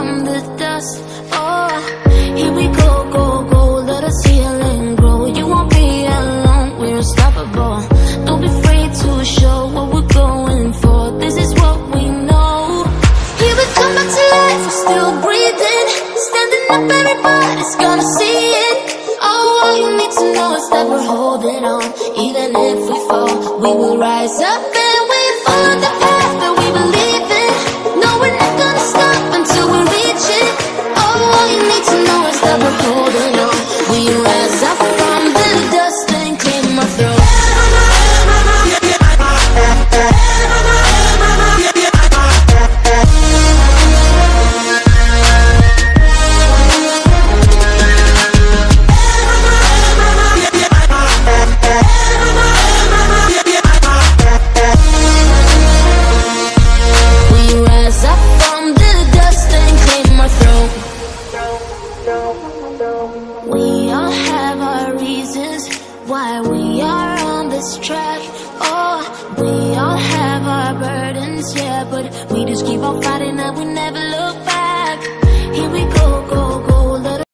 from the dust. Oh, here we go, go, go, let us heal and grow. You won't be alone, we're unstoppable. Don't be afraid to show what we're going for. This is what we know. Here we come back to life, we're still breathing. Standing up, everybody's gonna see it. Oh, all you need to know is that we're holding on. Even if we fall, we will rise up and we follow the path that we believe in. No, we're not gonna stop until we reach it. Oh, all you need to know is that we're holding on. We rise up from the dust and clear my throat. We all have our reasons why we are on this track. Oh, we all have our burdens, yeah, but we just keep on fighting and we never look back.